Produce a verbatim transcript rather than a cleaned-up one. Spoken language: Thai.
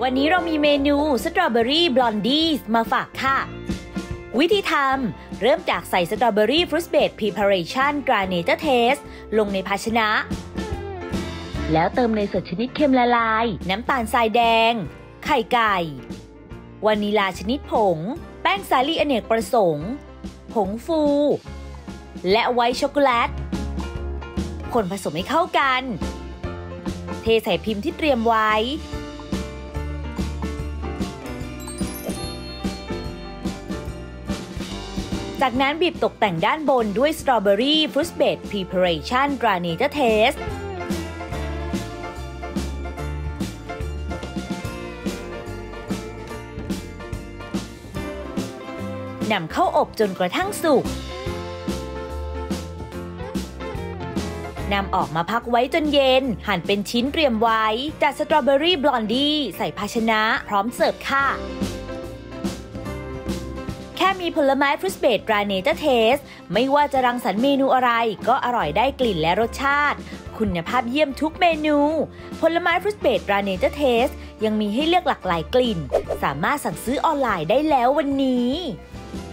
วันนี้เรามีเมนูสตรอเบอรี่บลอนดี้มาฝากค่ะวิธีทำเริ่มจากใส่สตรอเบอรี่ฟรุตเบรดพรีพาเรชั่นกราเนเตอร์เทสลงในภาชนะแล้วเติมเนยสดชนิดเค็มละลายน้ำตาลทรายแดงไข่ไก่วานิลาชนิดผงแป้งสาลี่อเนกประสงค์ผงฟูและไวท์ช็อกโกแลตคนผสมให้เข้ากันเทใส่พิมพ์ที่เตรียมไว้จากนั้นบีบตกแต่งด้านบนด้วยสตรอเบอรี่ฟรุตเบรดพรีพาเรชั่นกราเนเตอร์เทสนำเข้าอบจนกระทั่งสุกนำออกมาพักไว้จนเย็นหั่นเป็นชิ้นเตรียมไว้จัดสตรอเบอรี่บลอนดี้ใส่ภาชนะพร้อมเสิร์ฟค่ะแค่มีผลไม้ฟรุตเบรดกราเนเตอร์เทสไม่ว่าจะรังสรรค์เมนูอะไรก็อร่อยได้กลิ่นและรสชาติคุณภาพเยี่ยมทุกเมนูผลไม้ฟรุตเบรดกราเนเตอร์เทสยังมีให้เลือกหลากหลายกลิ่นสามารถสั่งซื้อออนไลน์ได้แล้ววันนี้